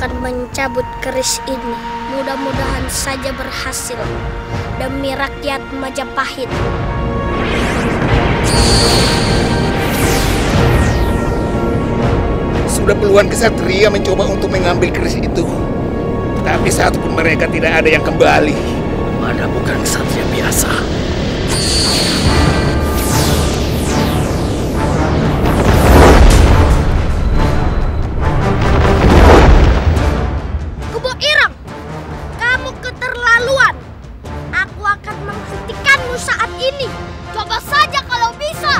akan mencabut keris ini. Mudah-mudahan saja berhasil demi rakyat Majapahit. Sudah puluhan kesatria mencoba untuk mengambil keris itu, tapi satupun mereka tidak ada yang kembali. Mana bukan kesatria biasa. Kebo Ireng, kamu keterlaluan. Aku akan menghentikanmu saat ini. Coba saja kalau bisa.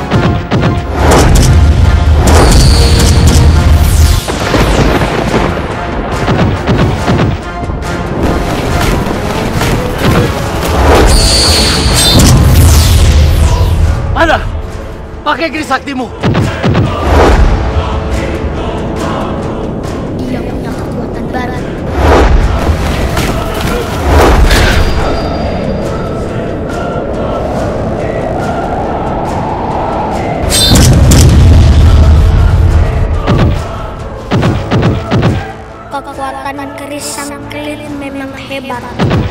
Mana? Pakai keris saktimu. Dia punya kekuatan barat. Kekuatan keris sang kelit memang hebat.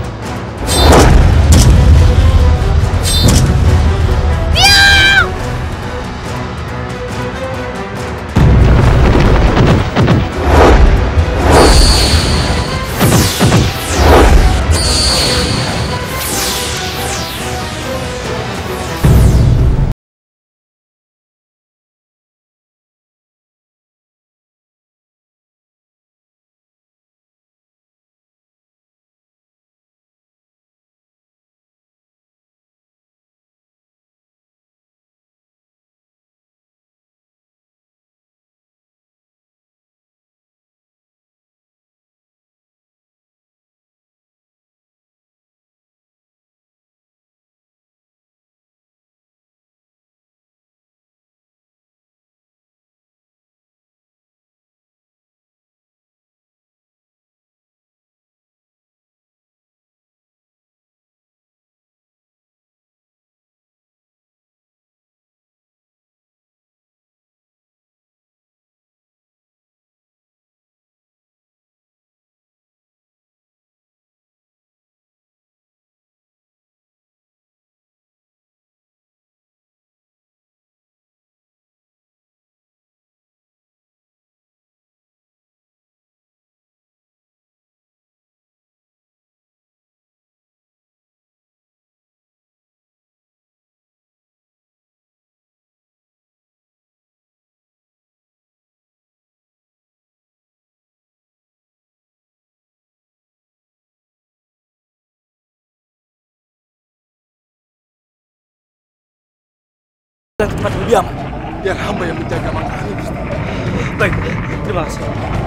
Dan tempat berdiam. Biar hamba yang menjaga mangkah ini, Gusti. Baik, terima kasih.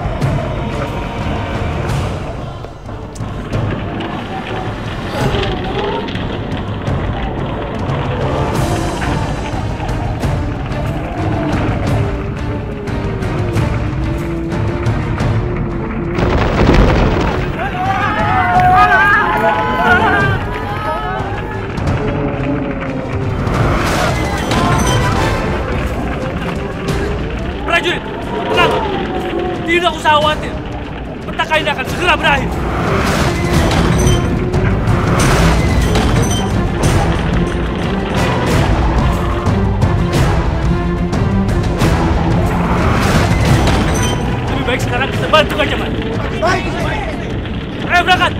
Prajurit, tenang. Tidak usah khawatir. Petaka ini akan segera berakhir. Lebih baik sekarang kita bantu Gajah Mada. Baik. Ayo berangkat.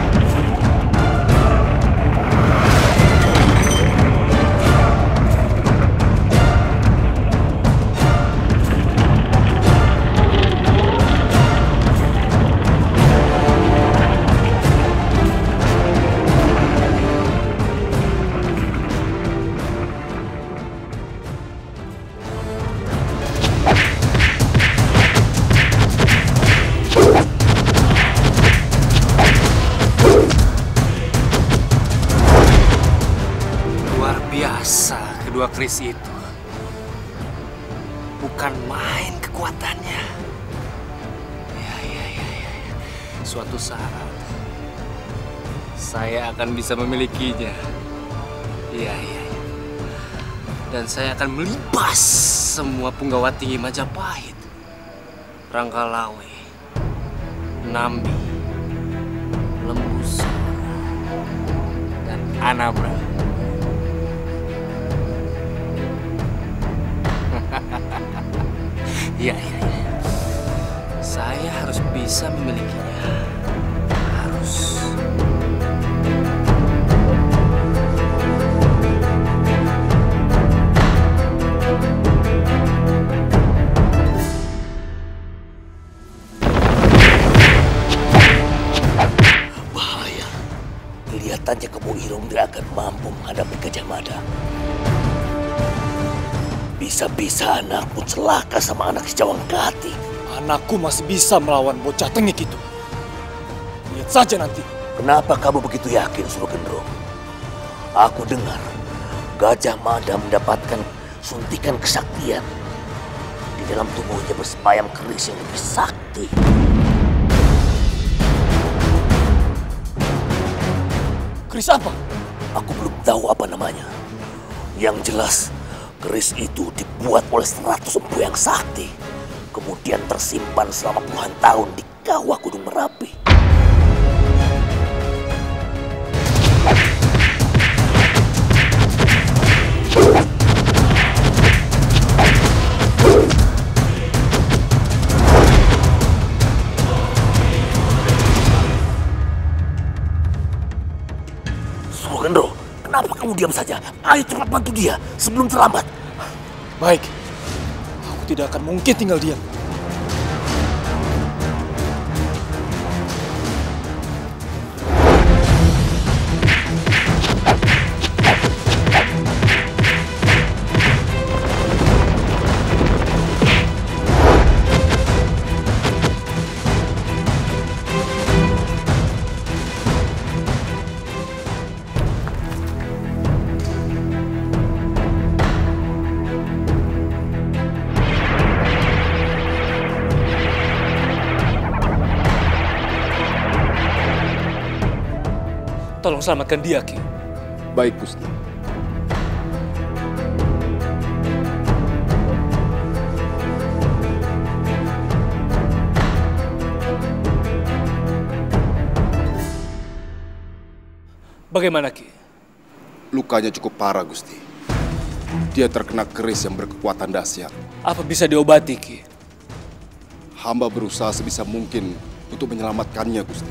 Kedua keris itu bukan main kekuatannya. Ya. Suatu saat saya akan bisa memilikinya. Iya. Dan saya akan melibas semua punggawa tinggi Majapahit, Rangkalawe, Nambi, Lembu Sora, dan Anabra. Iya. Saya harus bisa memilikinya. Harus. Bahaya. Kelihatannya Kebo Irung tidak akan mampu menghadapi Gajah Mada. Bisa-bisa anakmu celaka sama anak si Jawangkati. Anakku masih bisa melawan bocah tengik itu. Lihat saja nanti. Kenapa kamu begitu yakin, Surogendro? Aku dengar Gajah Mada mendapatkan suntikan kesaktian. Di dalam tubuhnya bersemayam keris yang lebih sakti. Keris apa? Aku belum tahu apa namanya. Yang jelas, keris itu dibuat oleh 100 empu yang sakti. Kemudian tersimpan selama puluhan tahun di kawah Gunung Merapi. Surogendro, kenapa kamu diam saja? Ayo cepat bantu dia sebelum terlambat. Baik. Aku tidak akan mungkin tinggal diam. Tolong selamatkan dia, Ki. Baik, Gusti. Bagaimana, Ki? Lukanya cukup parah, Gusti. Dia terkena keris yang berkekuatan dahsyat. Apa bisa diobati, Ki? Hamba berusaha sebisa mungkin untuk menyelamatkannya, Gusti.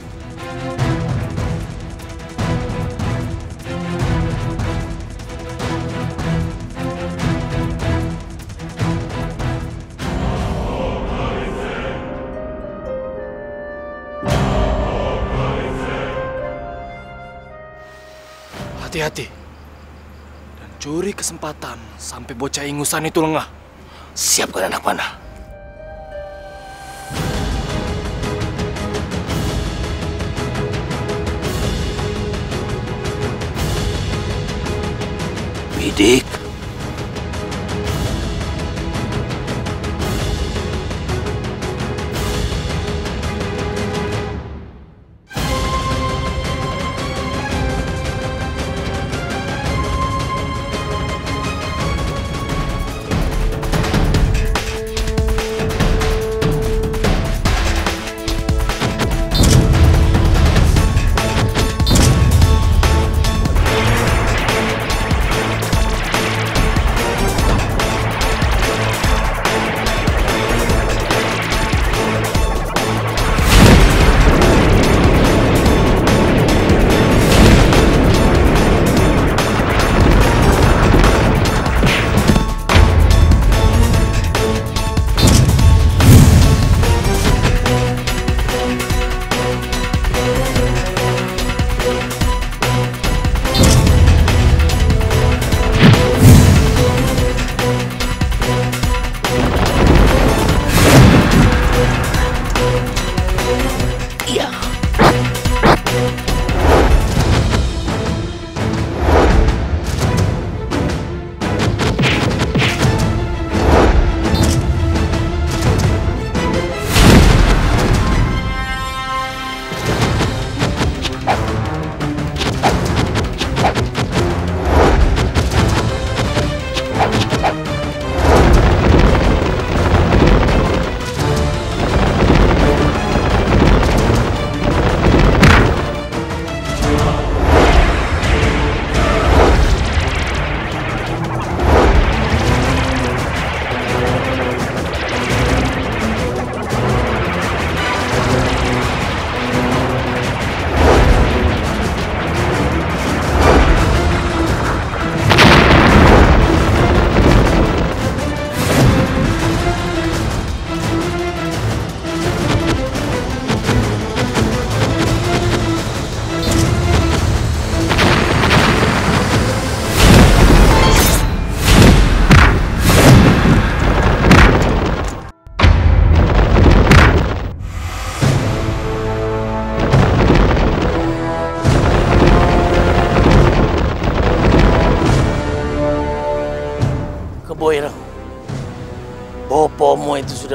Hati-hati. Dan curi kesempatan sampai bocah ingusan itu lengah. Siapkan anak panah. Bidik.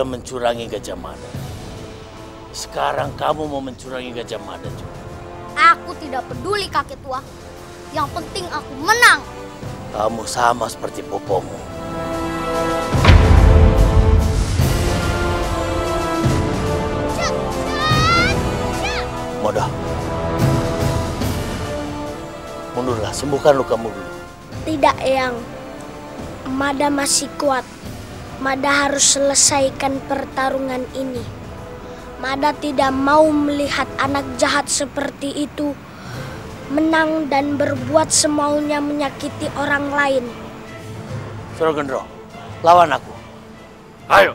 sudah mencurangi Gajah Mada. Sekarang kamu mau mencurangi Gajah Mada juga. Aku tidak peduli kakek tua. Yang penting aku menang. Kamu sama seperti bopomu. Moda. Mundurlah, sembuhkan lukamu dulu. Tidak, Eyang. Mada masih kuat. Mada harus selesaikan pertarungan ini. Mada tidak mau melihat anak jahat seperti itu menang dan berbuat semaunya menyakiti orang lain. Suragendro, lawan aku. Ayo.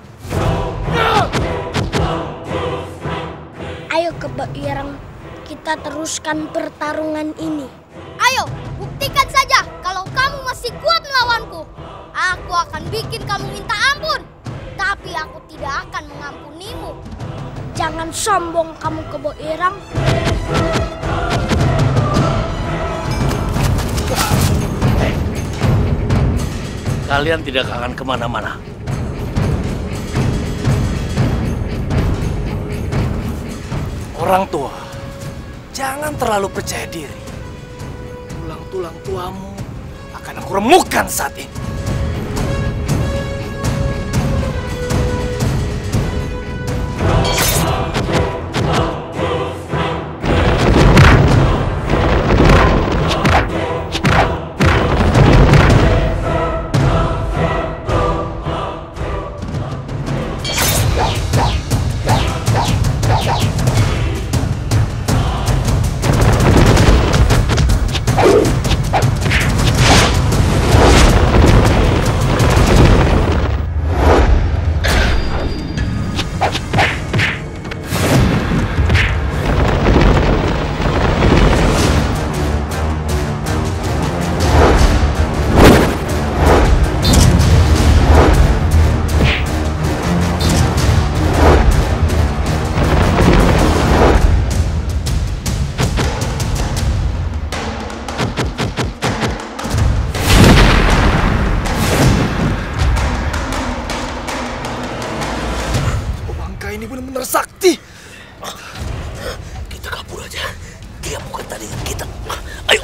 Ayo Kebo Ireng, kita teruskan pertarungan ini. Ayo, buktikan saja kalau kamu masih kuat melawanku. Aku akan bikin kamu minta ampun, tapi aku tidak akan mengampunimu. Jangan sombong kamu Kebo Ireng. Kalian tidak akan kemana-mana. Orang tua, jangan terlalu percaya diri. Tulang-tulang tuamu akan aku remukkan saat ini. Ini benar-benar sakti. Kita kabur aja. Dia bukan tandingan kita. Ayo.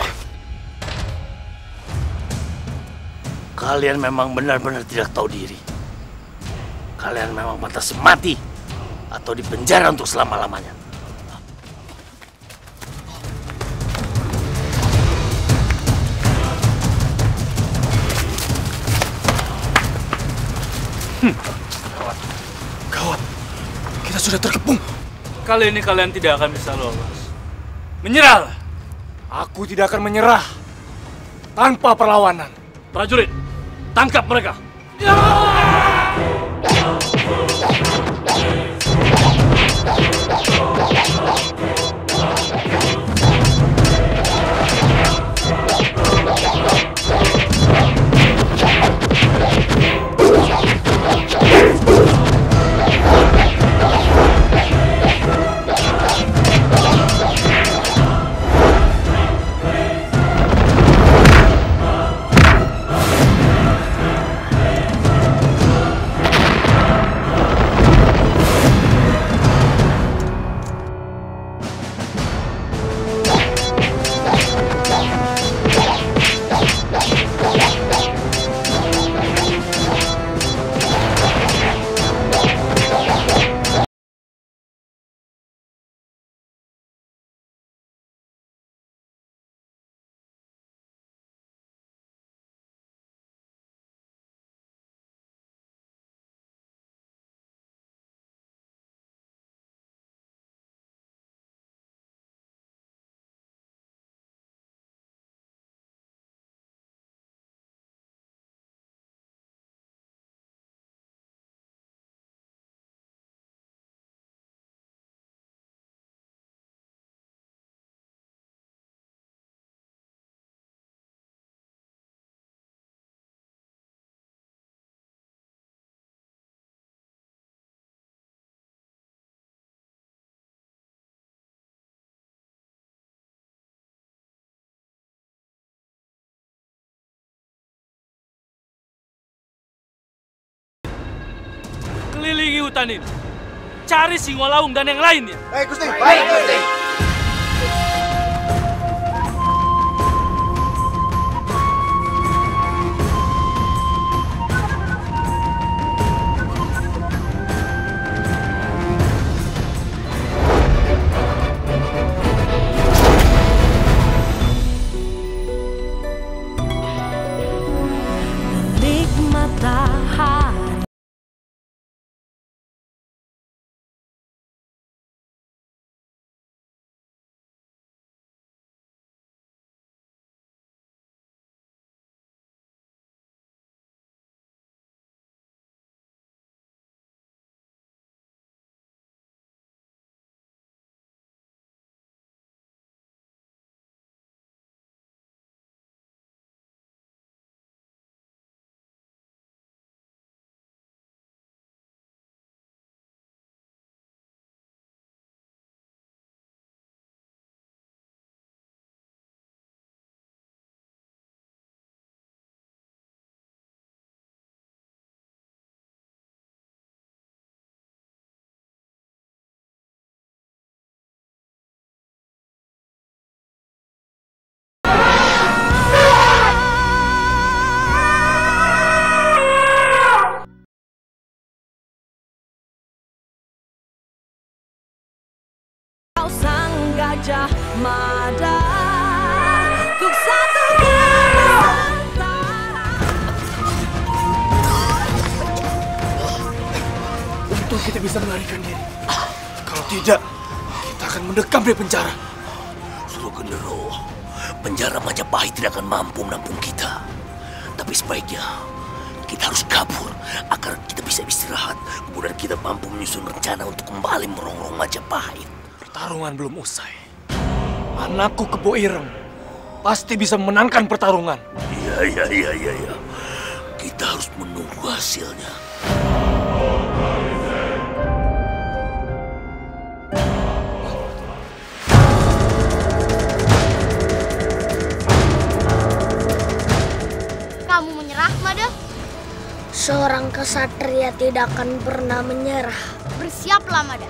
Kalian memang benar-benar tidak tahu diri. Kalian memang pantas mati atau dipenjara untuk selama-lamanya. Gawat. Kita sudah terkepung. Kali ini kalian tidak akan bisa lolos. Menyerahlah. Aku tidak akan menyerah tanpa perlawanan. Prajurit, tangkap mereka. kelilingi hutan ini. Cari Singolaung dan yang lainnya. Baik, Gusti. Baik, Gusti. Sang Gajah Mada untuk satukan Nusantara. Untung kita bisa melarikan diri. Kalau tidak, kita akan mendekam di penjara. Surugendero, penjara Majapahit tidak akan mampu menampung kita. Tapi sebaiknya kita harus kabur agar kita bisa istirahat. Kemudian kita mampu menyusun rencana untuk kembali merongrong Majapahit. Pertarungan belum usai. Anakku Kebo Ireng pasti bisa memenangkan pertarungan. Iya. Kita harus menunggu hasilnya. Kamu menyerah, Mada? Seorang kesatria tidak akan pernah menyerah. Bersiaplah, Mada.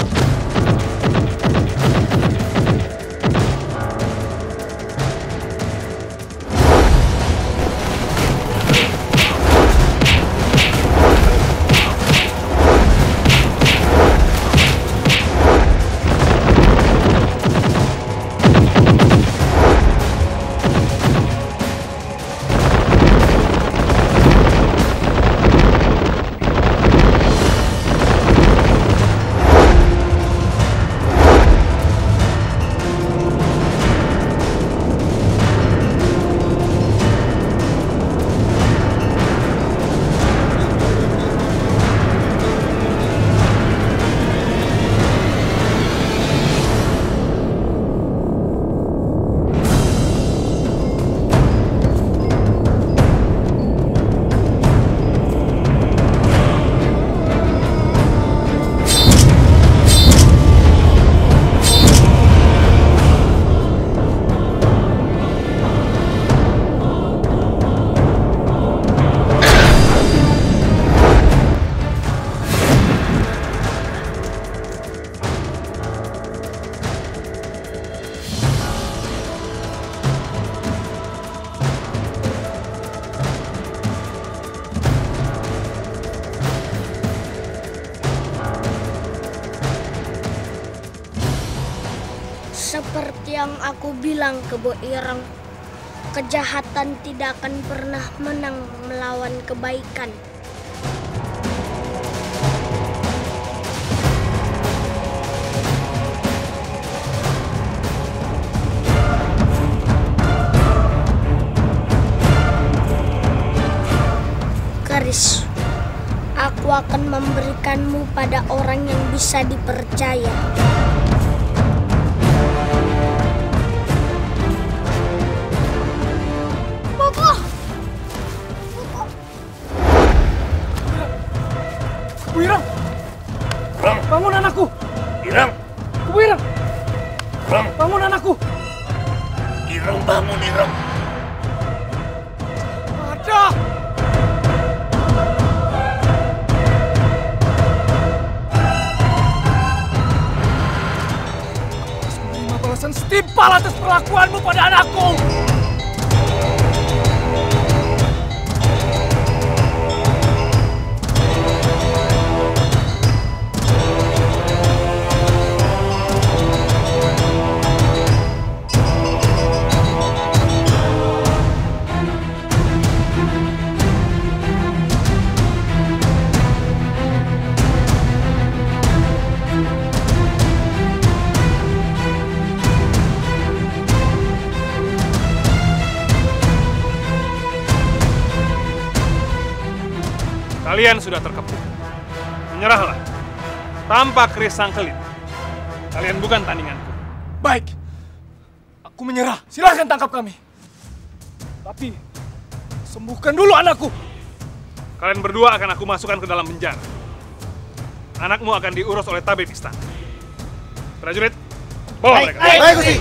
Seperti yang aku bilang ke Kebo Ireng, kejahatan tidak akan pernah menang melawan kebaikan. Keris, aku akan memberikanmu pada orang yang bisa dipercaya. Ireng! Ireng! Bangun anakku! Ireng! Kebo Ireng! Ireng! Bangun anakku! Ireng, bangun, Ireng! Ada! balasan setimpal atas perlakuanmu pada anakku. Kalian sudah terkepung. Menyerahlah. Tanpa keris sang kelit. Kalian bukan tandinganku. Baik. Aku menyerah. Silahkan tangkap kami. Tapi, sembuhkan dulu anakku. Kalian berdua akan aku masukkan ke dalam penjara. Anakmu akan diurus oleh tabib istana. Prajurit, bawa mereka. Baik, Gusti.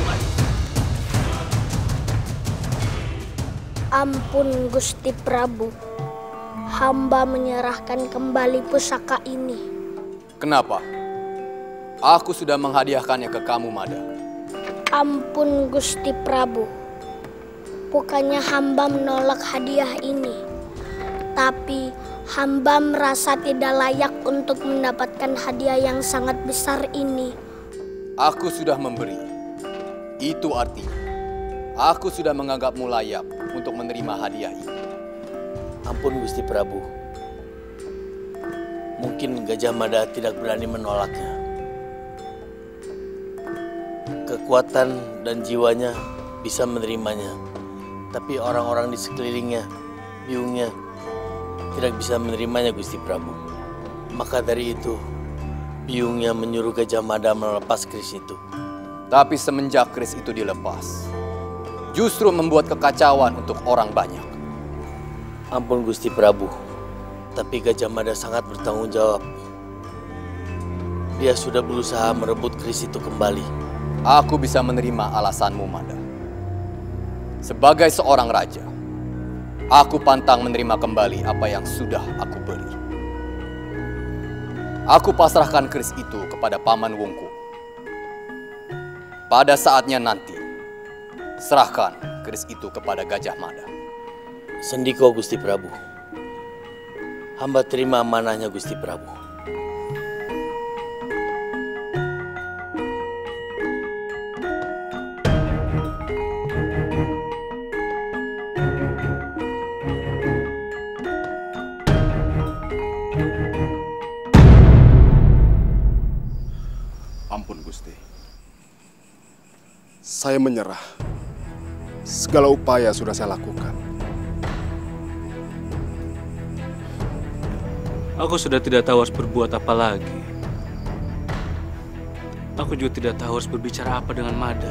Ampun Gusti Prabu. Hamba menyerahkan kembali pusaka ini. Kenapa? Aku sudah menghadiahkannya ke kamu, Mada. Ampun Gusti Prabu. Bukannya hamba menolak hadiah ini. Tapi hamba merasa tidak layak untuk mendapatkan hadiah yang sangat besar ini. Aku sudah memberi. Itu artinya, aku sudah menganggapmu layak untuk menerima hadiah ini. Ampun Gusti Prabu. Mungkin Gajah Mada tidak berani menolaknya. Kekuatan dan jiwanya bisa menerimanya. Tapi orang-orang di sekelilingnya, biungnya, tidak bisa menerimanya Gusti Prabu. Maka dari itu, biungnya menyuruh Gajah Mada melepas keris itu. Tapi semenjak keris itu dilepas, justru membuat kekacauan untuk orang banyak. Ampun Gusti Prabu, tapi Gajah Mada sangat bertanggung jawab. Dia sudah berusaha merebut keris itu kembali. Aku bisa menerima alasanmu, Mada. Sebagai seorang raja, aku pantang menerima kembali apa yang sudah aku beri. Aku pasrahkan keris itu kepada Paman Wungku. Pada saatnya nanti, serahkan keris itu kepada Gajah Mada. Sendiko Gusti Prabu. Hamba terima amanahnya Gusti Prabu. Ampun Gusti. Saya menyerah. Segala upaya sudah saya lakukan. Aku sudah tidak tahu harus berbuat apa lagi. Aku juga tidak tahu harus berbicara apa dengan Mada.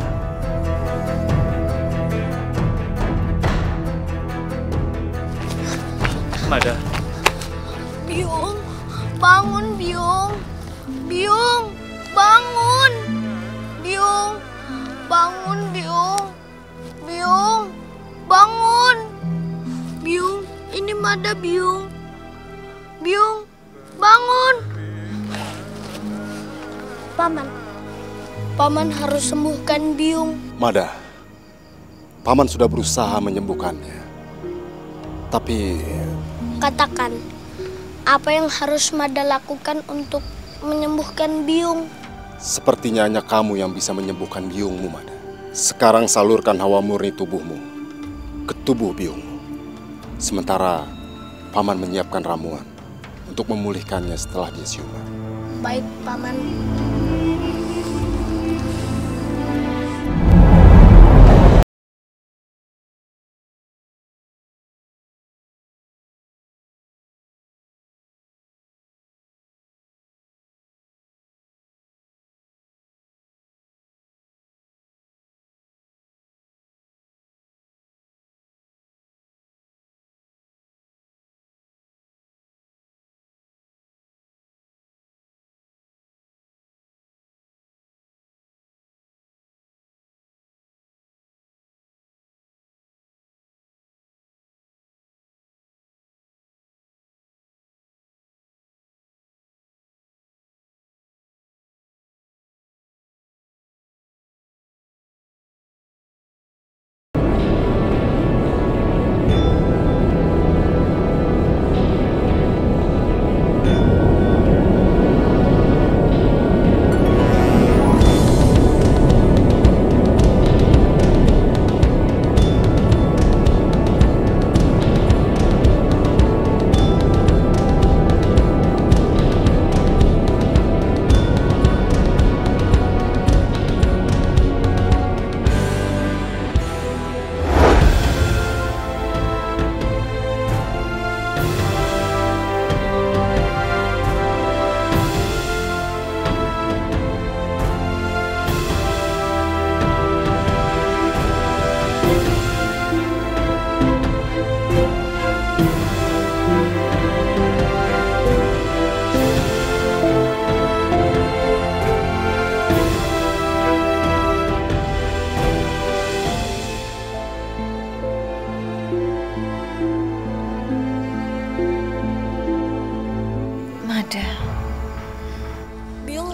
Mada. Biung, bangun Biung. Biung, bangun. Biung, bangun Biung. Biung, bangun. Biung, ini Mada Biung. Biung, bangun. Paman harus sembuhkan Biung. Mada, Paman sudah berusaha menyembuhkannya. Tapi Katakan, apa yang harus Mada lakukan untuk menyembuhkan Biung? sepertinya hanya kamu yang bisa menyembuhkan biungmu, Mada. Sekarang salurkan hawa murni tubuhmu ke tubuh biungmu. Sementara Paman menyiapkan ramuan untuk memulihkannya setelah dia siuman. Baik, Paman.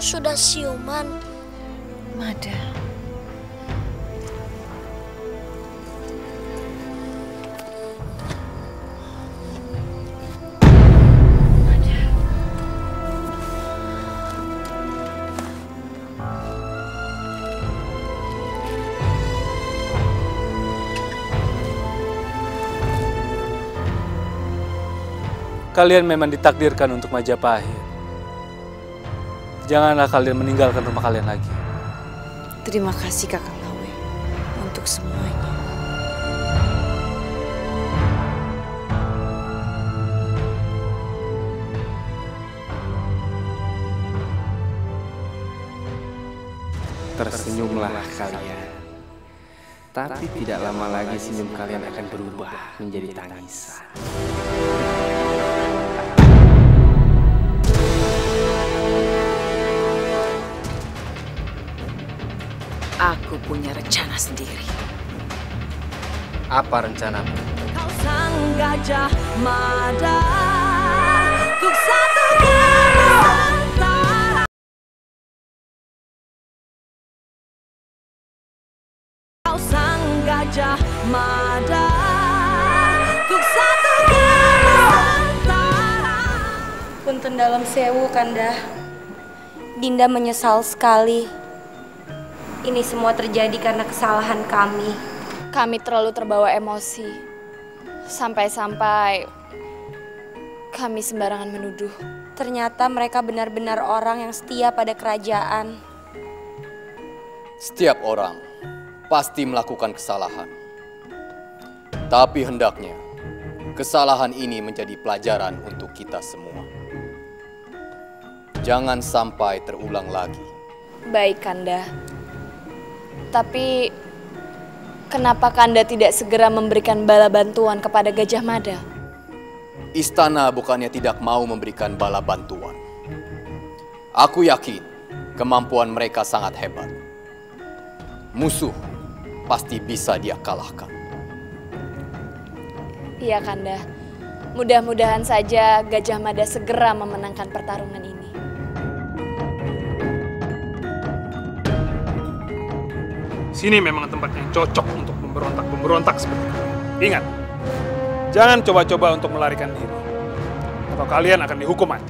sudah siuman. Mada. Kalian memang ditakdirkan untuk Majapahit. Janganlah kalian meninggalkan rumah kalian lagi. Terima kasih Kakang Lawe untuk semuanya. Tersenyumlah kalian. Tapi tidak lama lagi senyum kalian akan berubah menjadi tangisan. Aku punya rencana sendiri. Apa rencanamu? Kau sang Gajah Mada, untuk satukan Nusantara. Kau sang Gajah Mada, untuk satukan Nusantara. Punten dalam sewu, Kanda. Dinda menyesal sekali. Ini semua terjadi karena kesalahan kami. Kami terlalu terbawa emosi. Sampai-sampai kami sembarangan menuduh. Ternyata mereka benar-benar orang yang setia pada kerajaan. Setiap orang pasti melakukan kesalahan. Tapi hendaknya kesalahan ini menjadi pelajaran untuk kita semua. Jangan sampai terulang lagi. Baik, Kanda. Tapi kenapa Kanda tidak segera memberikan bala bantuan kepada Gajah Mada? Istana bukannya tidak mau memberikan bala bantuan. Aku yakin kemampuan mereka sangat hebat. Musuh pasti bisa dia kalahkan. Iya, Kanda. Mudah-mudahan saja Gajah Mada segera memenangkan pertarungan ini. Sini memang tempat yang cocok untuk pemberontak-pemberontak seperti kalian. Ingat, jangan coba-coba untuk melarikan diri, atau kalian akan dihukum mati.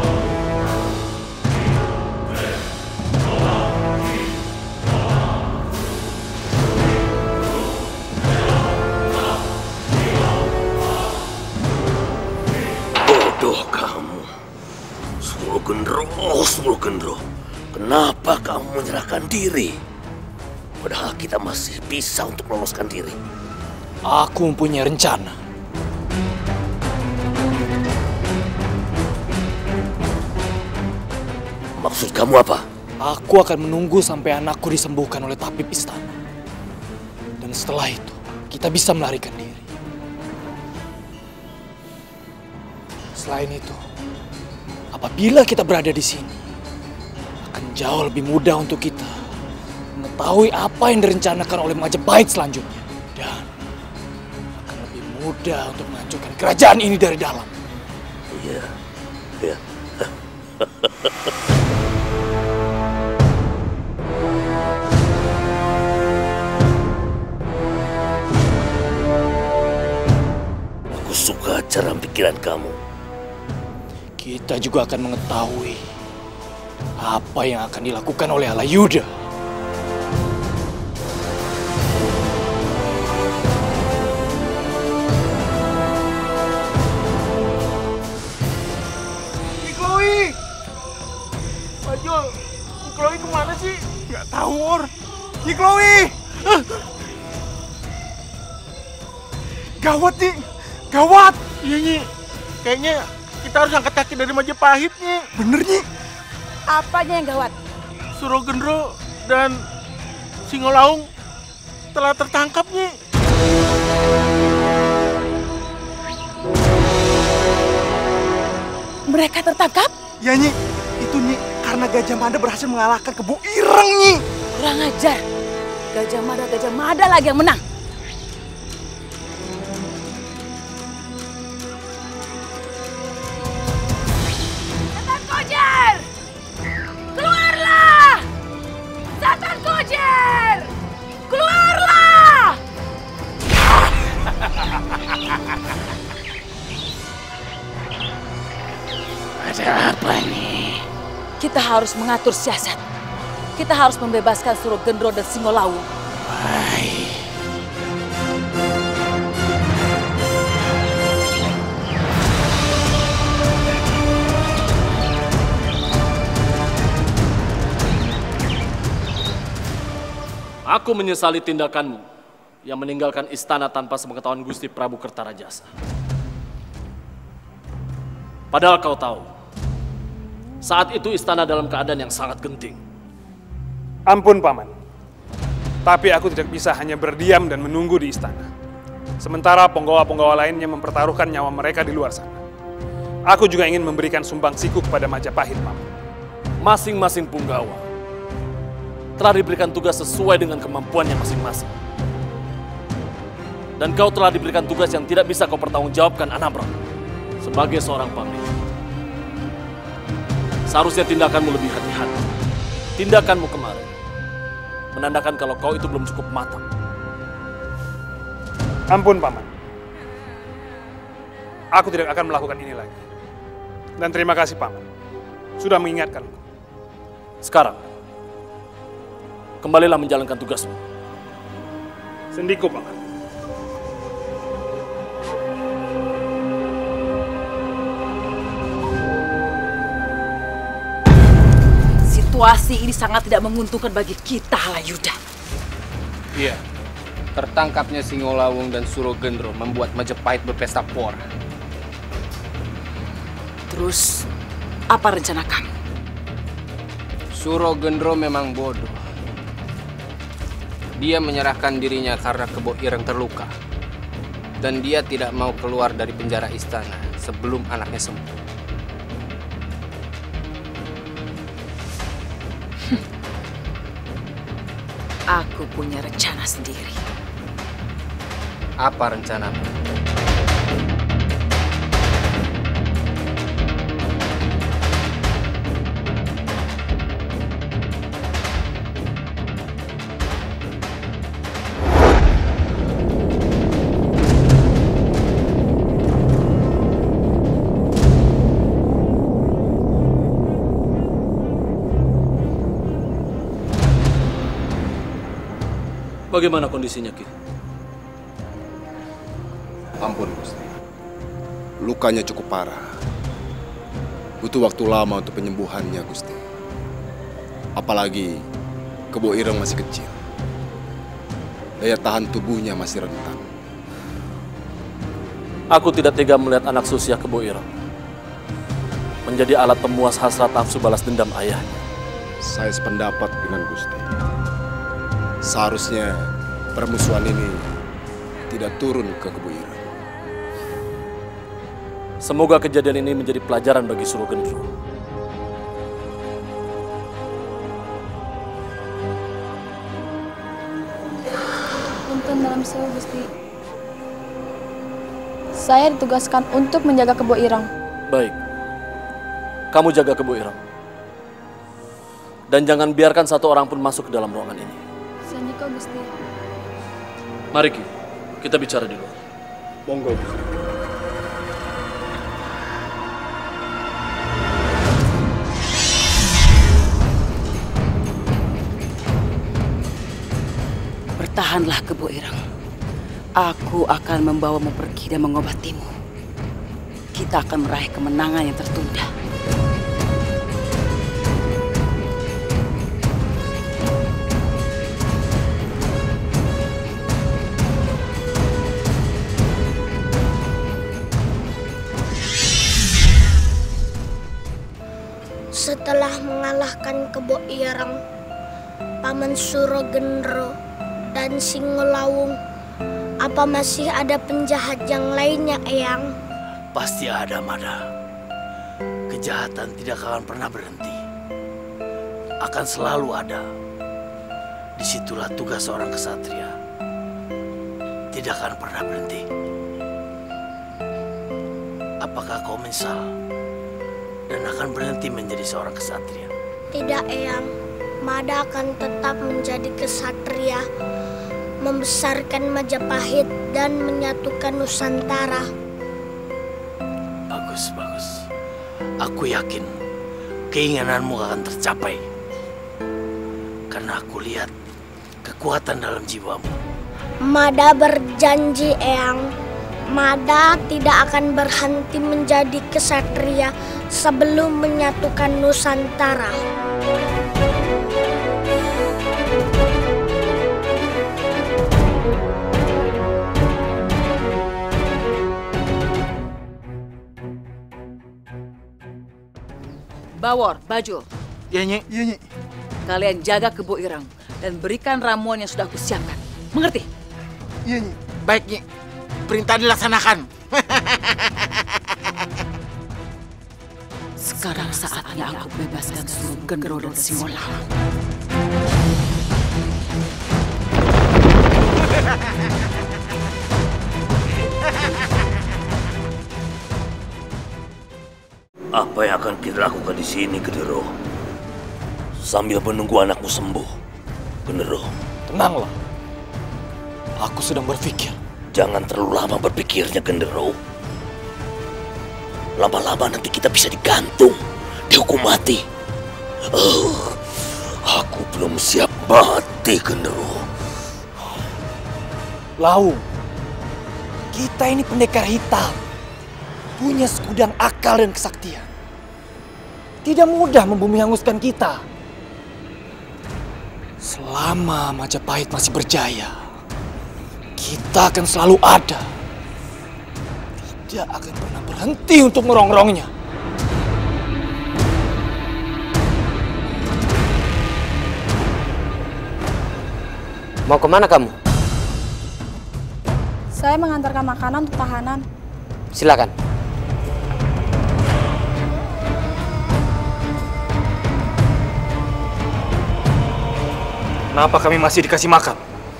Bodoh kamu, Suragendra. Kenapa kamu menyerahkan diri? Padahal kita masih bisa untuk meloloskan diri. Aku mempunyai rencana. Maksud kamu apa? Aku akan menunggu sampai anakku disembuhkan oleh tabib istana. Dan setelah itu, kita bisa melarikan diri. Selain itu, apabila kita berada di sini, akan jauh lebih mudah untuk kita mengetahui apa yang direncanakan oleh Majapahit selanjutnya. Dan akan lebih mudah untuk menghancurkan kerajaan ini dari dalam. Iya. Aku suka cara pikiran kamu. Kita juga akan mengetahui apa yang akan dilakukan oleh Alayuda. Chloe kemana sih? Nggak tahu, Or. Nyi Chloe! Gawat, Nyi! Gawat! Iya, Nyi. Kayaknya kita harus angkat kaki dari Majapahit, Nyi. Bener, Nyi. Apanya yang gawat? Suragendra dan Singolaung telah tertangkap, Nyi. Mereka tertangkap? Ya, Nyi. Itu, Nyi. Karena Gajah Mada berhasil mengalahkan Kebu Ireng, Nyi. Kurang ajar. Gajah Mada lagi yang menang. Setan Kojar! Keluar! harus mengatur siasat. Kita harus membebaskan Surogendro dan Singolawung. Baik. Aku menyesali tindakanmu yang meninggalkan istana tanpa sepengetahuan Gusti Prabu Kertarajasa. Padahal kau tahu, saat itu istana dalam keadaan yang sangat genting. Ampun, Paman. Tapi aku tidak bisa hanya berdiam dan menunggu di istana. Sementara penggawa-penggawa lainnya mempertaruhkan nyawa mereka di luar sana. Aku juga ingin memberikan sumbangsiku kepada Majapahit, Paman. Masing-masing punggawa telah diberikan tugas sesuai dengan kemampuannya masing-masing. Dan kau telah diberikan tugas yang tidak bisa kau pertanggungjawabkan, Anabra. Sebagai seorang pamit, seharusnya tindakanmu lebih hati-hati. Tindakanmu kemarin menandakan kalau kau itu belum cukup matang. Ampun, Paman. Aku tidak akan melakukan ini lagi. Dan terima kasih, Paman, sudah mengingatkanku. Sekarang, kembalilah menjalankan tugasmu. Sendiku, Paman. Situasi ini sangat tidak menguntungkan bagi kita, Halayuda. Iya, tertangkapnya Singolawung dan Surogendro membuat Majapahit berpesta pora. Terus, apa rencana kamu? Surogendro memang bodoh. Dia menyerahkan dirinya karena Kebo Ireng terluka. Dan dia tidak mau keluar dari penjara istana sebelum anaknya sembuh. Aku punya rencana sendiri. Apa rencanamu? Bagaimana kondisinya, Ki? Ampun, Gusti. Lukanya cukup parah. Butuh waktu lama untuk penyembuhannya, Gusti. Apalagi Kebo Ireng masih kecil. Daya tahan tubuhnya masih rentan. Aku tidak tega melihat anak Susya Kebo Ireng menjadi alat pemuas hasrat nafsu balas dendam ayahnya. Saya sependapat dengan Gusti. Seharusnya permusuhan ini tidak turun ke Kebo Ireng. Semoga kejadian ini menjadi pelajaran bagi Surogendro. Punten dalam sewu, Gusti. Saya ditugaskan untuk menjaga Kebo Ireng. Baik. Kamu jaga Kebo Ireng. Dan jangan biarkan satu orang pun masuk ke dalam ruangan ini. Sandiko, Gusti. Mari, Ki. Kita bicara di luar. Monggo, Gusti. Bertahanlah, Kebo Ireng. Aku akan membawamu pergi dan mengobatimu. Kita akan meraih kemenangan yang tertunda. Setelah mengalahkan Kebo Ireng, Paman Surogendro, dan Singolawung, apa masih ada penjahat yang lainnya, Eyang? Pasti ada, Mada. Kejahatan tidak akan pernah berhenti. Akan selalu ada. Disitulah tugas seorang kesatria. Tidak akan pernah berhenti. Apakah kau menyesal dan akan berhenti menjadi seorang kesatria? Tidak, Eyang. Mada akan tetap menjadi kesatria, membesarkan Majapahit dan menyatukan Nusantara. Bagus, bagus. Aku yakin keinginanmu akan tercapai. Karena aku lihat kekuatan dalam jiwamu. Mada berjanji, Eyang. Mada tidak akan berhenti menjadi kesatria sebelum menyatukan Nusantara. Bawor, Bajul. Iya, Nyi. Iya, Nyi. Kalian jaga Kebo Ireng dan berikan ramuan yang sudah aku siapkan. Mengerti? Iya, Nyi. Baik, Nyi. Perintah dilaksanakan. Sekarang saatnya aku bebaskan Suro Gendro dan Singolawung. Apa yang akan kita lakukan di sini, Gendero? Sambil menunggu anakmu sembuh, Gendero. Tenanglah. Aku sedang berpikir. Jangan terlalu lama berpikirnya, Gendero. Lama-lama nanti kita bisa digantung, dihukum mati. Aku belum siap mati, Gendero. Lawung, kita ini pendekar hitam. Punya segudang akal dan kesaktian. Tidak mudah membumi hanguskan kita. Selama Majapahit masih berjaya, kita akan selalu ada. Tidak akan pernah berhenti untuk merongrongnya. Mau kemana kamu? Saya mengantarkan makanan untuk tahanan. Silakan. Kenapa kami masih dikasih makan?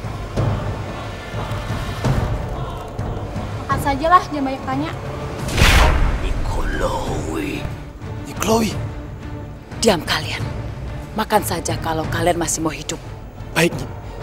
Makan sajalah, jangan banyak tanya. Chloe. Diam kalian. Makan saja kalau kalian masih mau hidup. Baik.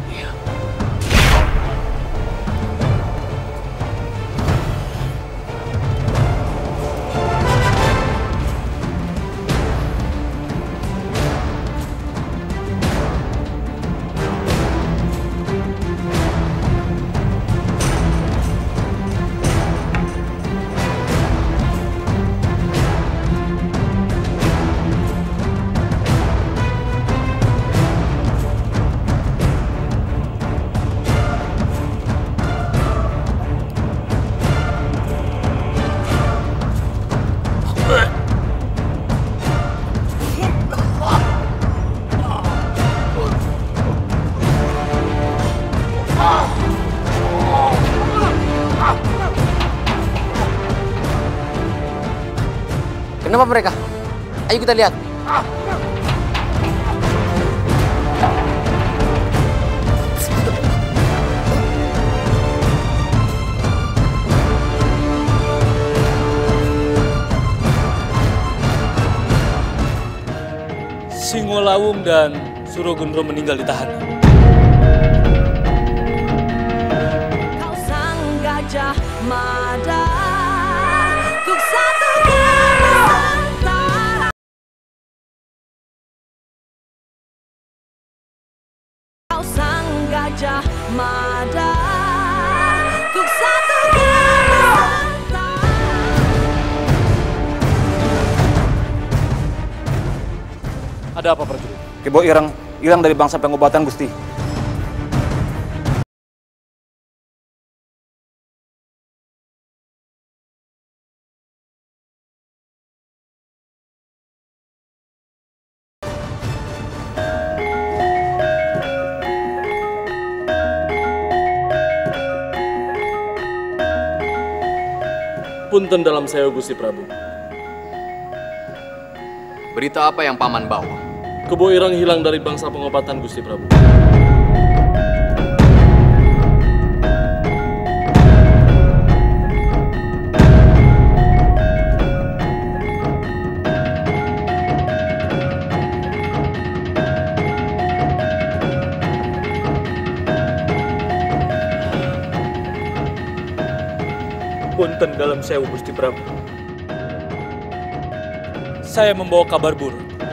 Kenapa mereka? Ayo kita lihat. Singolawung dan Suro Gendro meninggal di tahanan. Kau sang gajah mada, untuk satukan Nusantara. Kau sang gajah mada, untuk satukan Nusantara. Ada apa, prajurit? Kebo Ireng hilang dari bangsa pengobatan, Gusti. Punten dalam sewu, Gusti Prabu. Berita apa yang Paman bawa? Kebo Ireng hilang dari bangsa pengobatan, Gusti Prabu. Punten dalam sewu, Gusti Prabu. Saya membawa kabar buruk.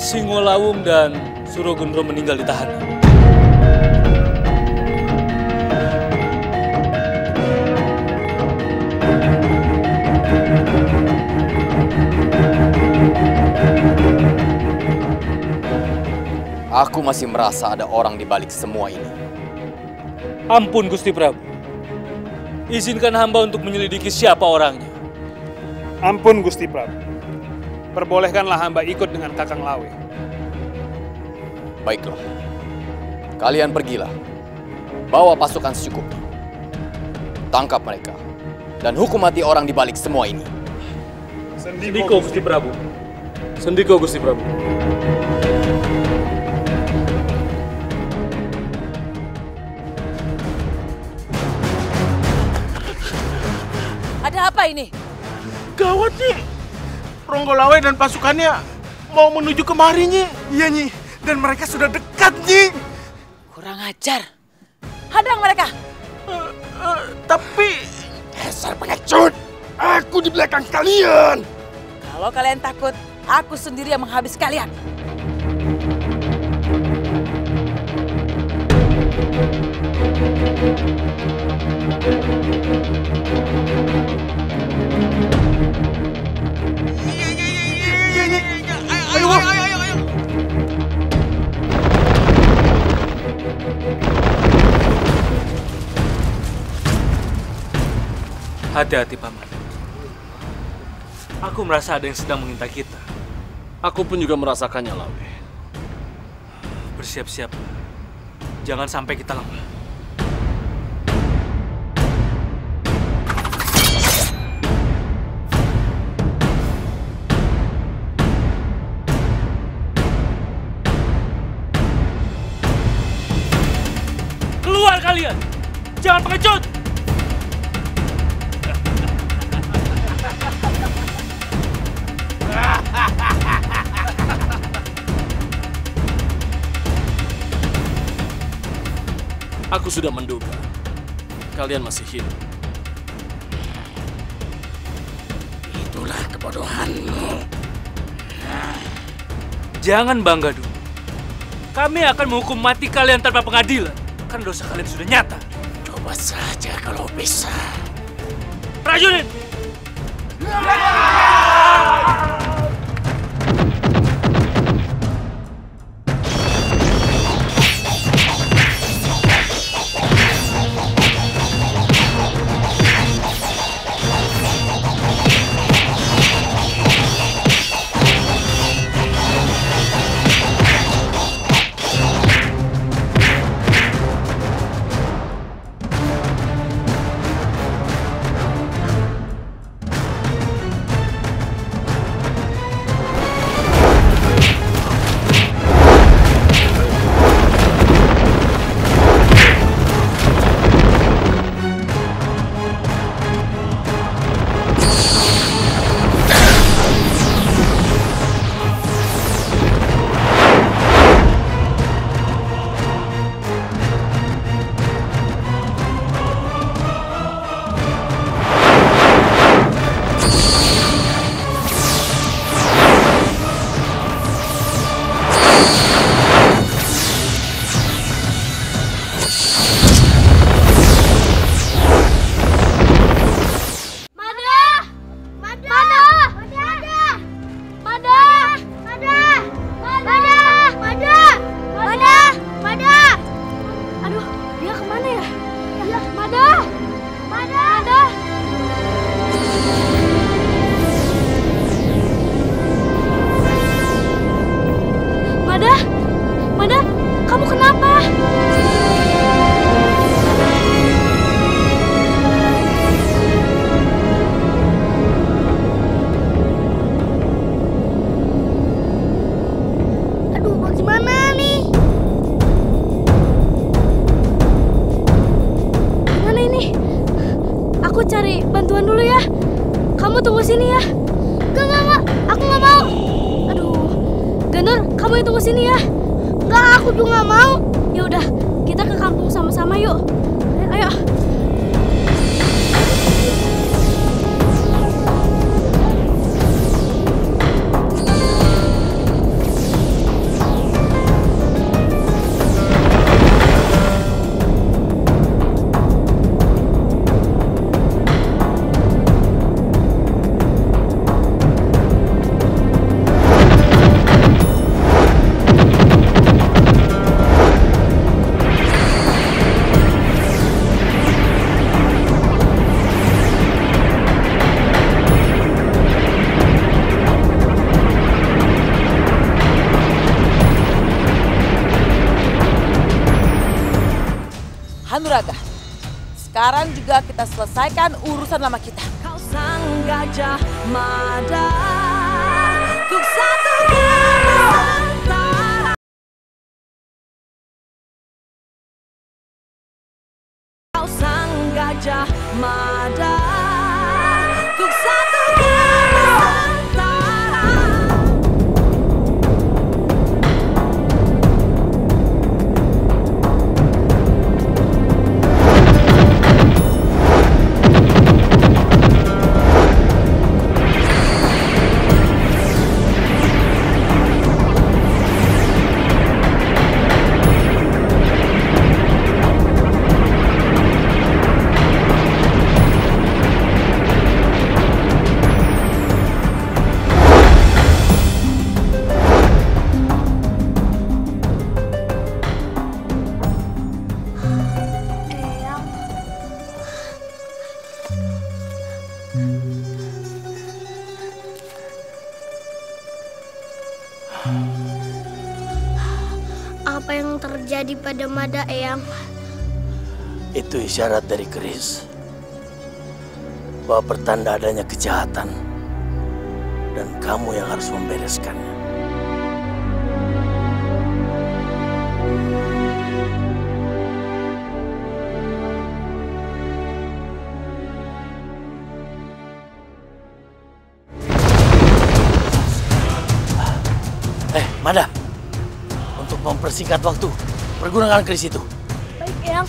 Singolawung dan Surogendro meninggal di tahanan. Aku masih merasa ada orang di balik semua ini. Ampun Gusti Prabu. Izinkan hamba untuk menyelidiki siapa orangnya. Ampun Gusti Prabu. Perbolehkanlah hamba ikut dengan Kakang Lawe. Baiklah. Kalian pergilah. Bawa pasukan secukupnya. Tangkap mereka. Dan hukum mati orang di balik semua ini. Sendiko Gusti Prabu. Sendiko Gusti Prabu. Ada apa ini? Gawat, Nyi. Ronggolawe dan pasukannya mau menuju kemari, Nyi. Iya, Nyi. Dan mereka sudah dekat, Nyi. Kurang ajar. Hadang mereka. Tapi... Dasar pengecut. Aku di belakang kalian. Kalau kalian takut, aku sendiri yang menghabis kalian. Ayo. Hati-hati, Paman. Aku merasa ada yang sedang mengintai kita. Aku pun juga merasakannya, Lawe. Bersiap-siap. Jangan sampai kita lengah. Keluar kalian! Jangan pengecut! Aku sudah menduga kalian masih hidup. Itulah kebodohanmu. Jangan bangga dulu. Kami akan menghukum mati kalian tanpa pengadilan. Kan dosa kalian sudah nyata. Coba saja kalau bisa. Prajurit! Mada, kamu kenapa? Aduh, bagaimana nih? Gimana ini? Aku cari bantuan dulu ya. Kamu tunggu sini ya. Enggak. Aku nggak mau. Aduh, Ganur, kamu yang tunggu sini ya. Enggak, aku juga nggak mau. Ya udah, kita ke kampung sama-sama yuk. Ayo. Hanuraga, sekarang juga kita selesaikan urusan lama kita. Kau sang Gajah Mada, ku satukan Nusantara. Kau sang Gajah Mada, ku satukan Nusantara. Apa yang terjadi pada Mada, Eyang? Itu isyarat dari keris bahwa pertanda adanya kejahatan dan kamu yang harus membereskannya. Mada, untuk mempersingkat waktu, pergunakan keris itu. Baik, Eyang.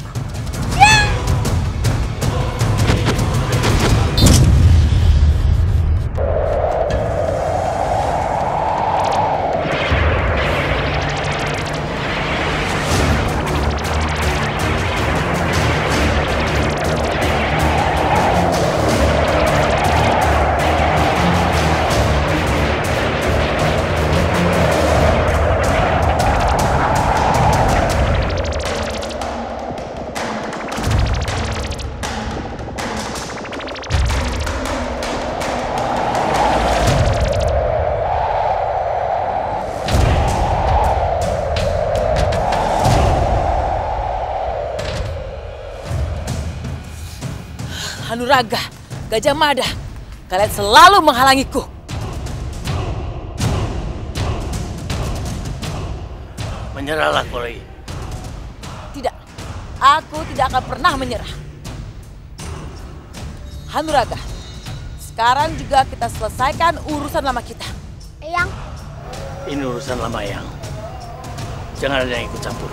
Hanuraga, Gajah Mada, kalian selalu menghalangiku. Menyerahlah, Kori. Tidak, aku tidak akan pernah menyerah. Hanuraga, sekarang juga kita selesaikan urusan lama kita. Eyang. Ini urusan lama, Eyang. Jangan ada yang ikut campur.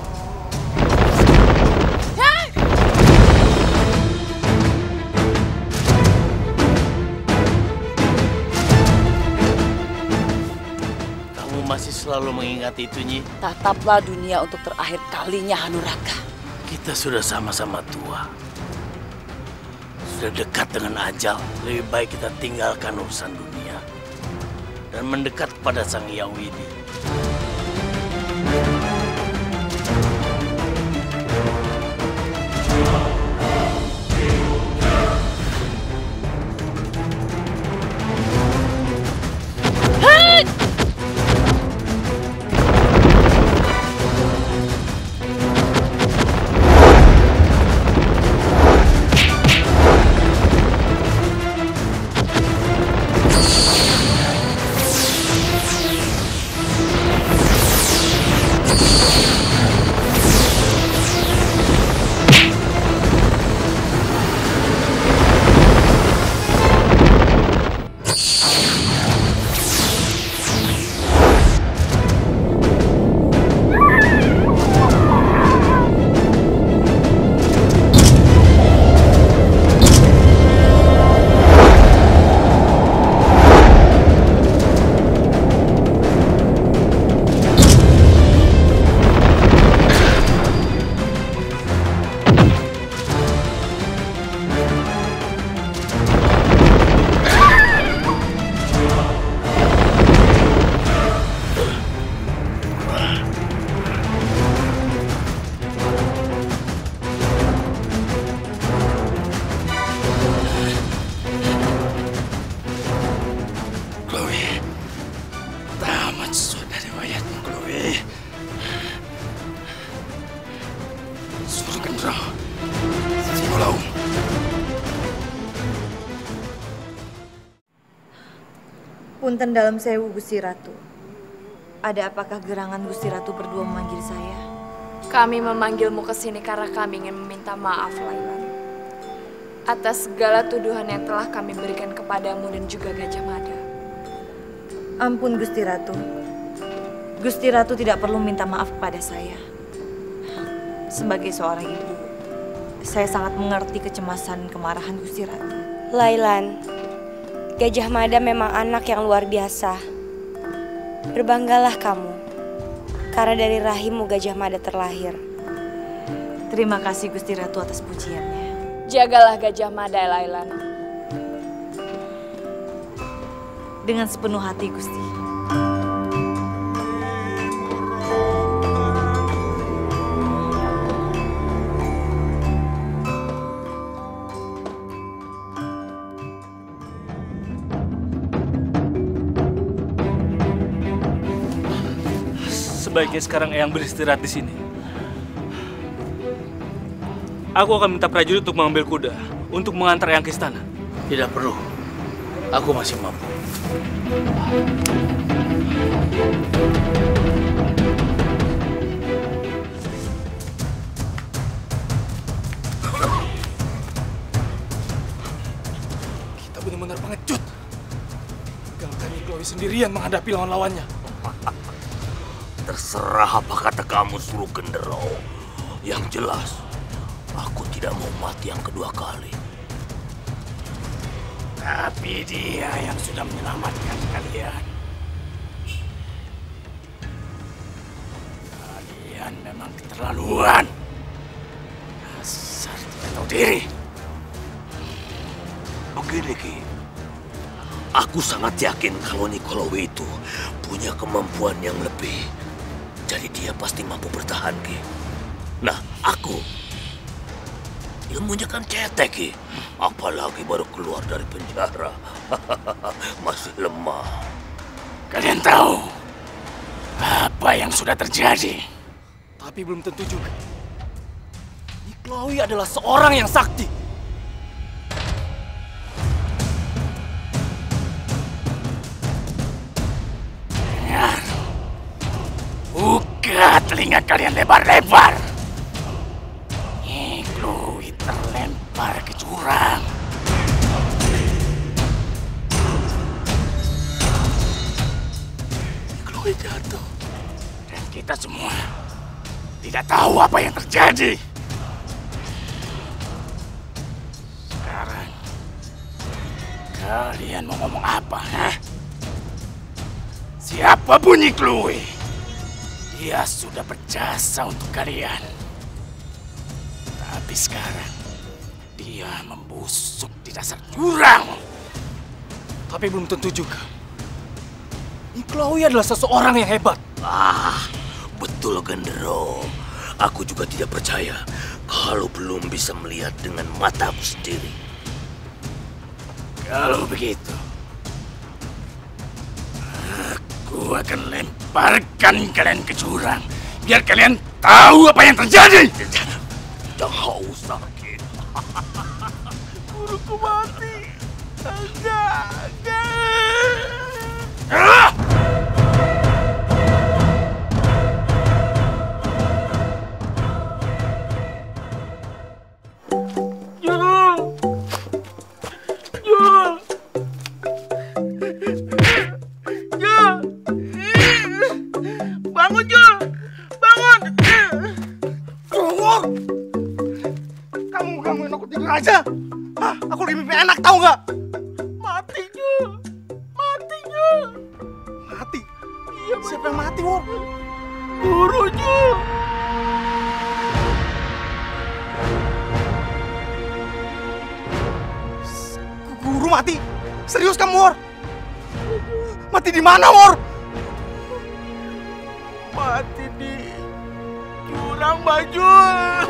Masih selalu mengingat itu, Nyi. Tataplah dunia untuk terakhir kalinya, Hanuraga. Kita sudah sama-sama tua. Sudah dekat dengan ajal. Lebih baik kita tinggalkan urusan dunia dan mendekat kepada Sang Hyang Widi. terserah. Singolaung. Punten dalam sewu Gusti Ratu. Ada apakah gerangan Gusti Ratu berdua memanggil saya? Kami memanggilmu ke sini karena kami ingin meminta maaf, Lailan. Atas segala tuduhan yang telah kami berikan kepadamu dan juga Gajah Mada. Ampun Gusti Ratu. Gusti Ratu tidak perlu minta maaf kepada saya. Sebagai seorang ibu, saya sangat mengerti kecemasan dan kemarahan Gusti Ratu. Lailan, Gajah Mada memang anak yang luar biasa. Berbanggalah kamu, karena dari rahimmu Gajah Mada terlahir. Terima kasih Gusti Ratu atas pujiannya. Jagalah Gajah Mada, Lailan. Dengan sepenuh hati, Gusti. Sebaiknya sekarang Eyang beristirahat di sini. Aku akan minta prajurit untuk mengambil kuda untuk mengantar Eyang ke istana. Tidak perlu. Aku masih mampu. Kita benar-benar pengecut. Tinggalkan Chloe sendirian menghadapi lawan-lawannya. Terserah apa kata kamu, Suru Gendero. Yang jelas, aku tidak mau mati yang kedua kali. Tapi dia yang sudah menyelamatkan kalian. Kalian memang keterlaluan. Dasar tidak tahu diri. Begini, Ki. Aku sangat yakin kalau Nikolawi itu punya kemampuan yang lebih. Jadi dia pasti mampu bertahan, Ki. Nah, aku ilmunya kan cetek, Ki. Apalagi baru keluar dari penjara. Masih lemah. Kalian tahu apa yang sudah terjadi? Tapi belum tentu juga. Chloe adalah seorang yang sakti. Dengar. Buka telinga kalian lebar-lebar. Chloe terlempar ke jurang. Chloe jatuh. Dan kita semua tidak tahu apa yang terjadi. Sekarang kalian mau ngomong apa, ha? Siapa bunyi Chloe? Dia sudah berjasa untuk kalian. Tapi sekarang dia membusuk di dasar jurang. Tapi belum tentu juga. Chloe adalah seseorang yang hebat. Betul, Gendero. Aku juga tidak percaya kalau belum bisa melihat dengan mataku sendiri. Kalau begitu, aku akan lemparkan kalian ke jurang. Biar kalian tahu apa yang terjadi. Jangan usah, Ki. Guruku mati. Enggak. Bangun, Jul! Bangun! Jul! Kamu gangguin aku tidur aja? Hah? Aku lagi mimpi enak, tahu nggak? Mati, Jul! Mati, Jul! Mati? Iya, siapa yang mati, Wor? Guru, Jul! Guru mati? Serius kamu, Wor? Mati di mana, Wor? Mati di jurang, Bajul.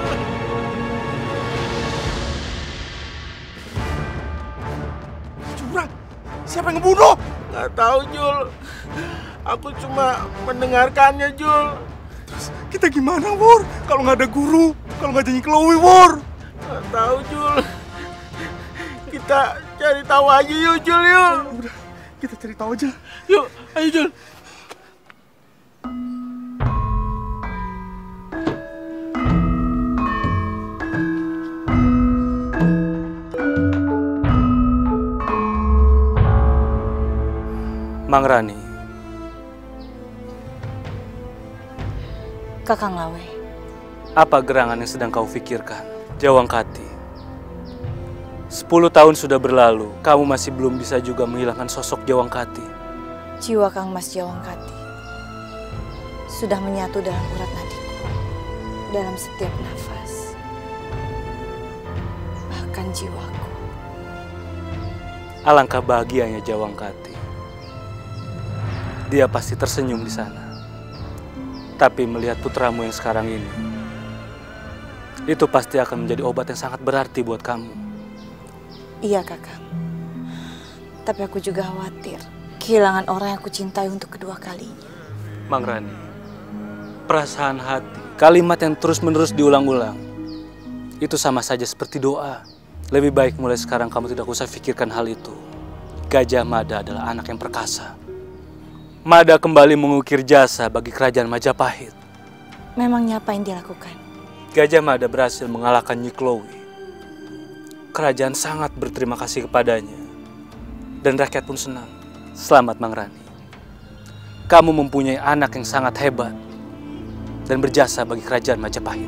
Jurang? Siapa yang ngebunuh? Nggak tahu, Jul. Aku cuma mendengarkannya, Jul. Terus kita gimana, Wor? Kalau nggak ada guru, kalau nggak jadi Chloe, Wor? Nggak tahu, Jul. Kita cari tahu aja yuk, Jul, yuk. Udah, kita cari tahu aja. Yuk, ayo, Jul. Mang Rani. Kakang Lawe. Apa gerangan yang sedang kau pikirkan, Jawangkati? 10 tahun sudah berlalu, kamu masih belum bisa juga menghilangkan sosok Jawangkati. Jiwa Kang Mas Jawangkati sudah menyatu dalam urat nadiku, dalam setiap nafas, bahkan jiwaku. Alangkah bahagianya Jawangkati. Dia pasti tersenyum di sana. Tapi melihat putramu yang sekarang ini, itu pasti akan menjadi obat yang sangat berarti buat kamu. Iya, Kakang. Tapi aku juga khawatir kehilangan orang yang aku cintai untuk kedua kalinya. Mang Rani, perasaan hati, kalimat yang terus-menerus diulang-ulang, itu sama saja seperti doa. Lebih baik mulai sekarang kamu tidak usah pikirkan hal itu. Gajah Mada adalah anak yang perkasa. Mada kembali mengukir jasa bagi kerajaan Majapahit. Memangnya apa yang dilakukan? Gajah Mada berhasil mengalahkan Nyi Chloe. Kerajaan sangat berterima kasih kepadanya. Dan rakyat pun senang. Selamat, Mang Rani. Kamu mempunyai anak yang sangat hebat dan berjasa bagi kerajaan Majapahit.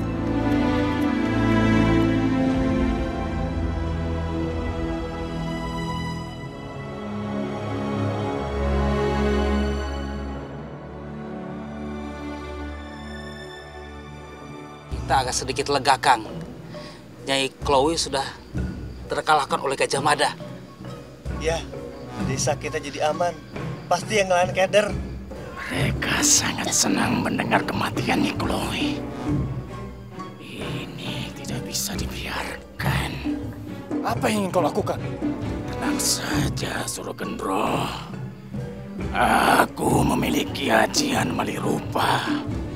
Kita agak sedikit lega, Kang. Nyai Chloe sudah terkalahkan oleh Gajah Mada. Ya, desa kita jadi aman. Pasti yang ngelawan keder. Mereka sangat senang mendengar kematian Nyi Chloe. Ini tidak bisa dibiarkan. Apa yang ingin kau lakukan? Tenang saja, Suragendra. Aku memiliki ajian Malirupa.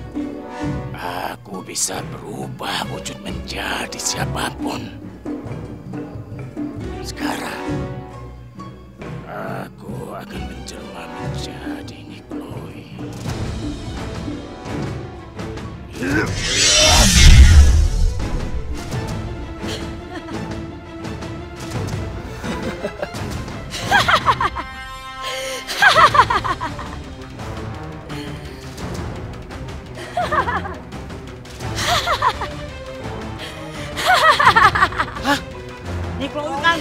Aku bisa berubah wujud menjadi siapapun. Sekarang, aku akan menjelma menjadi Nyi Chloe. Hah? Nyi Chloe, Kang?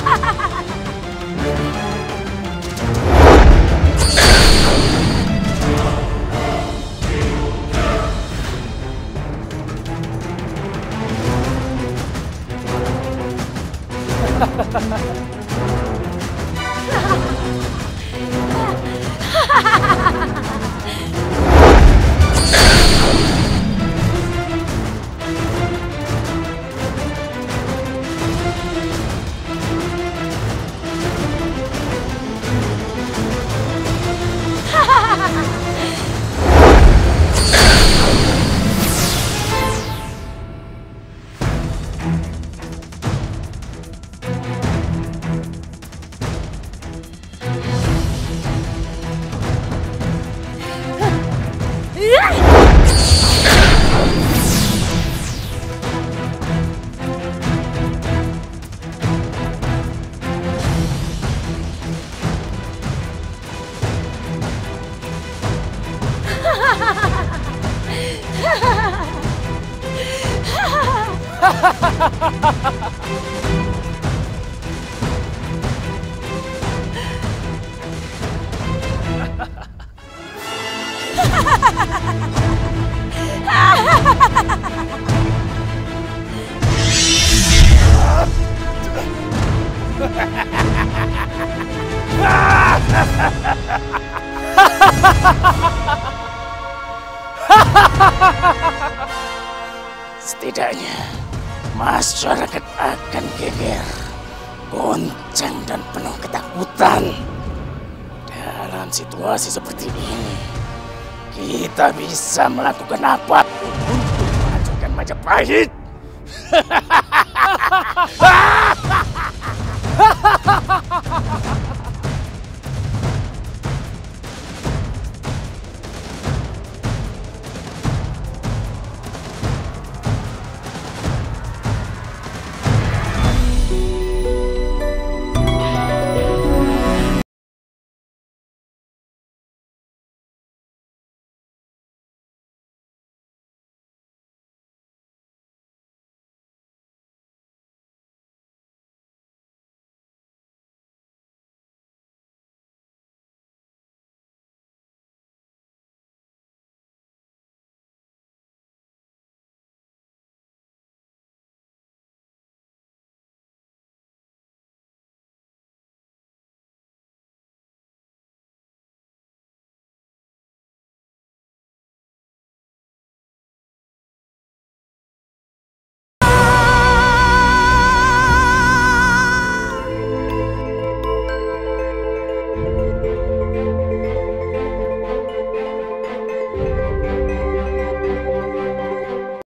Setidaknya masyarakat akan geger, goncang dan penuh ketakutan. Dalam situasi seperti ini, kita bisa melakukan apapun untuk menghancurkan Majapahit. Majapahit.